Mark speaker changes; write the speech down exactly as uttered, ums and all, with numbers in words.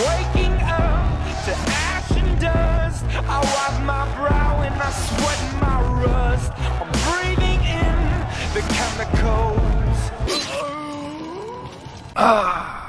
Speaker 1: waking up to ash and dust. I wipe my brow and I sweat my rust. I'm breathing in the chemicals. Ah.